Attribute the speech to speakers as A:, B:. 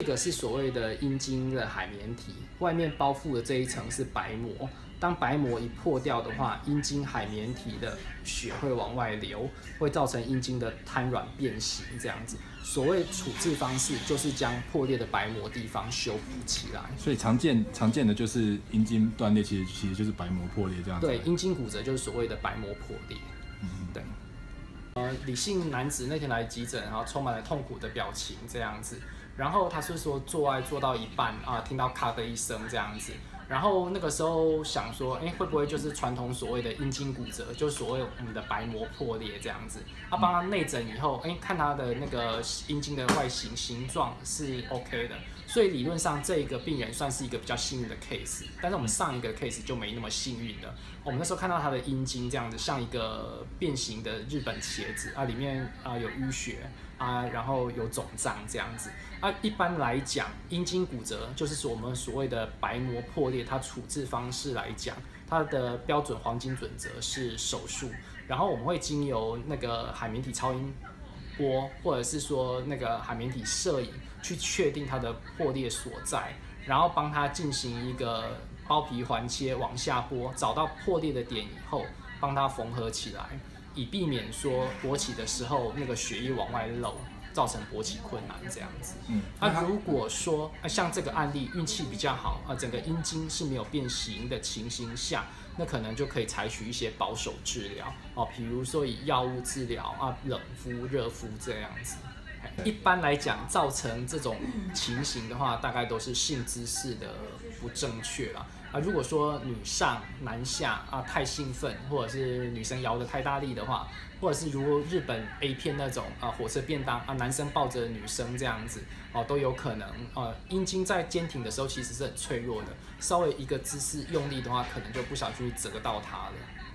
A: 这个是所谓的阴茎的海绵体，外面包覆的这一层是白膜。当白膜一破掉的话，阴茎海绵体的血会往外流，会造成阴茎的瘫软变形这样子。所谓处置方式就是将破裂的白膜地方修补起来。
B: 所以常见的就是阴茎断裂，其实就是白膜破裂这样子。
A: 对，阴茎骨折就是所谓的白膜破裂。对。李姓男子那天来急诊，然后充满了痛苦的表情这样子。然后他是说做爱做到一半听到咔的一声这样子。然后那个时候想说，会不会就是传统所谓的阴茎骨折，就是所谓我们的白膜破裂这样子？他帮他内诊以后，看他的那个阴茎的外形形状是 OK 的，所以理论上这个病人算是一个比较幸运的 case。但是我们上一个 case 就没那么幸运了。我们那时候看到他的阴茎这样子，像一个变形的日本茄子里面有淤血然后有肿胀这样子。一般来讲，阴茎骨折就是我们所谓的白膜破裂，它处置方式来讲，它的标准黄金准则是手术，然后我们会经由那个海绵体超音波，或者是说那个海绵体摄影，去确定它的破裂所在，然后帮它进行一个包皮环切往下拨，找到破裂的点以后，帮它缝合起来，以避免说勃起的时候那个血液往外漏，造成勃起困难这样子。如果说像这个案例运气比较好整个阴茎是没有变形的情形下，那可能就可以采取一些保守治疗比如说以药物治疗冷敷、热敷这样子。一般来讲，造成这种情形的话，大概都是性姿势的不正确啦。如果说女上男下太兴奋，或者是女生摇得太大力的话，或者是如日本 A 片那种火车便当男生抱着女生这样子都有可能阴茎在坚挺的时候其实是很脆弱的，稍微一个姿势用力的话，可能就不小心折到它了。